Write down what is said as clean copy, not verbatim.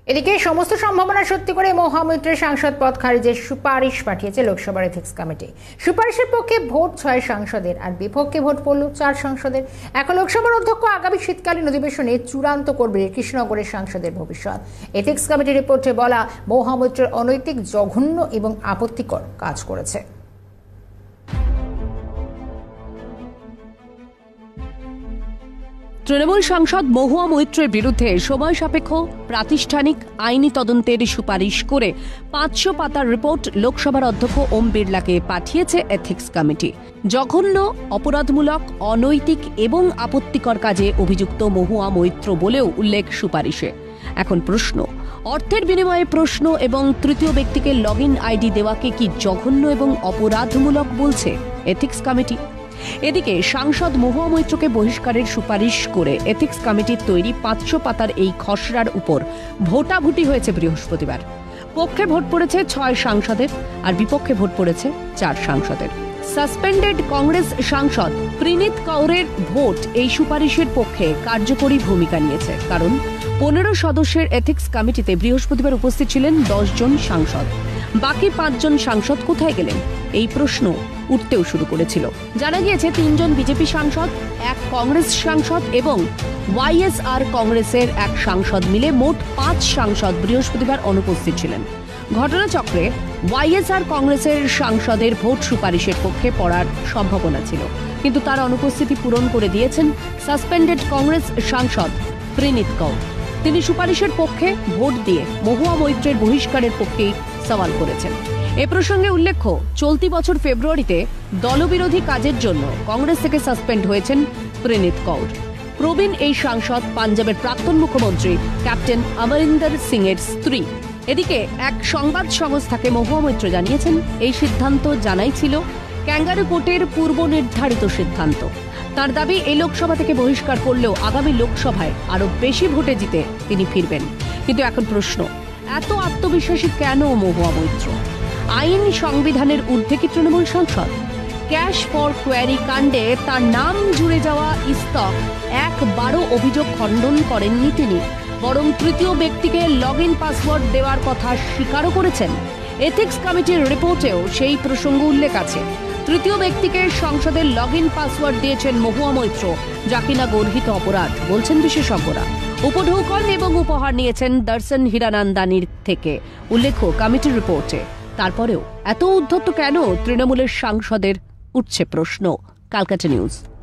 এদিকে সমস্ত সম্ভাবনা সত্যি করে মহামৈত্রের সাংসদ পদ খারিজের সুপারিশ পাঠিয়েছে লোকসভার এথিক্স কমিটি। সুপারিশের পক্ষে ভোট 6 সাংসদের আর বিপক্ষে ভোট পড়ল 4 সাংসদের। এখন লোকসভার অধ্যক্ষ আগামী শীতকালীন অধিবেশনে চূড়ান্ত করবে কৃষ্ণনগরের সাংসদের ভবিষ্যৎ। এথিক্স কমিটির রিপোর্টে বলা, মহামৈত্রের অনৈতিক, জঘন্য এবং আপত্তিকর কাজ করেছে। তৃণমূল সাংসদ মহুয়া মৈত্রের বিরুদ্ধে সময় সাপেক্ষ প্রাতিষ্ঠানিক আইনি তদন্তের সুপারিশ করে 500 পাতার রিপোর্ট লোকসভার অধ্যক্ষ ওম বিড়লাকে পাঠিয়েছে এথিক্স কমিটি। জঘন্য, অপরাধমূলক, অনৈতিক এবং আপত্তিকর কাজে অভিযুক্ত মহুয়া মৈত্র বলেও উল্লেখ সুপারিশে। এখন প্রশ্ন, অর্থের বিনিময়ে প্রশ্ন এবং তৃতীয় ব্যক্তিকে লগইন আইডি দেওয়াকে কি জঘন্য এবং অপরাধমূলক বলছে এথিক্স কমিটি? এদিকে সাংসদ মহুয়া মৈত্রকে বহিষ্কারের সুপারিশ করে এথিক্স কমিটির তৈরি 500 পাতার এই খসড়ার উপর ভোটাভুটি হয়েছে বৃহস্পতিবার। পক্ষে ভোট পড়েছে 6 সাংসদের আর বিপক্ষে ভোট পড়েছে 4 সাংসদের। সাসপেন্ডেড কংগ্রেস সাংসদ প্রীনিত কৌরের ভোট এই সুপারিশের পক্ষে কার্যকরী ভূমিকা নিয়েছে, কারণ 15 সদস্যের এথিক্স কমিটিতে বৃহস্পতিবার উপস্থিত ছিলেন 10 জন সাংসদ। বাকি 5 জন সাংসদ কোথায় গেলেন, এই প্রশ্ন উঠতেও শুরু করেছিল। জানা গিয়েছে 3 জন বিজেপি সাংসদ, 1 কংগ্রেস সাংসদ এবং ওয়াইএসআর কংগ্রেসের 1 সাংসদ মিলে মোট 5 সাংসদ বৃহস্পতিবার অনুপস্থিত ছিলেন। ঘটনাচক্রে ওয়াইএসআর কংগ্রেসের সাংসদের ভোট সুপারিশের পক্ষে পড়ার সম্ভাবনা ছিল, কিন্তু তার অনুপস্থিতি পূরণ করে দিয়েছেন সাসপেন্ডেড কংগ্রেস সাংসদ প্রীনিত কৌর। তিনি সুপারিশের পক্ষে ভোট দিয়ে মহুয়া মৈত্রের বহিষ্কারের পক্ষেই সওয়াল করেছেন। এ প্রসঙ্গে উল্লেখ্য, চলতি বছর ফেব্রুয়ারিতে দলবিরোধী কাজের জন্য কংগ্রেস থেকে সাসপেন্ড হয়েছেন প্রীনিত কৌর। প্রবীণ এই সাংসদ পাঞ্জাবের প্রাক্তন মুখ্যমন্ত্রী ক্যাপ্টেন অমরিন্দর সিং এর স্ত্রী। এদিকে এক সংবাদ সংস্থাকে মহুয়া মৈত্র জানিয়েছেন, এই সিদ্ধান্ত জানাই ছিল ক্যাঙ্গারু কোর্টের পূর্ব নির্ধারিত সিদ্ধান্ত। তার দাবি, এই লোকসভা থেকে বহিষ্কার করলেও আগামী লোকসভায় আরো বেশি ভোটে জিতে তিনি ফিরবেন। কিন্তু এখন প্রশ্ন, এত আত্মবিশ্বাসী কেন মহুয়া মৈত্র? আইন সংবিধানের ঊর্ধ্বে কি তৃণমূল সাংসদ? ক্যাশ ফর কোয়ারি কাণ্ডে তার নাম জুড়ে যাওয়া ইস্তক একবারও অভিযোগ খণ্ডন করেননি তিনি, বরং তৃতীয় ব্যক্তিকে লগইন পাসওয়ার্ড দেওয়ার কথা স্বীকারও করেছেন। এথিক্স কমিটির রিপোর্টেও সেই প্রসঙ্গ উল্লেখ আছে। তৃতীয় ব্যক্তিকে সংসদের লগইন পাসওয়ার্ড দিয়েছেন মহুয়া মৈত্র, যা কিনা গর্হিত অপরাধ বলছেন বিশেষজ্ঞরা। উপঢৌকন এবং উপহার নিয়েছেন দর্শন হীরানন্দানির থেকে, উল্লেখ্য কমিটির রিপোর্টে। তারপরেও এত উদ্ধত্ত কেন তৃণমূলের সাংসদের, উঠছে প্রশ্ন। ক্যালকাটা নিউজ।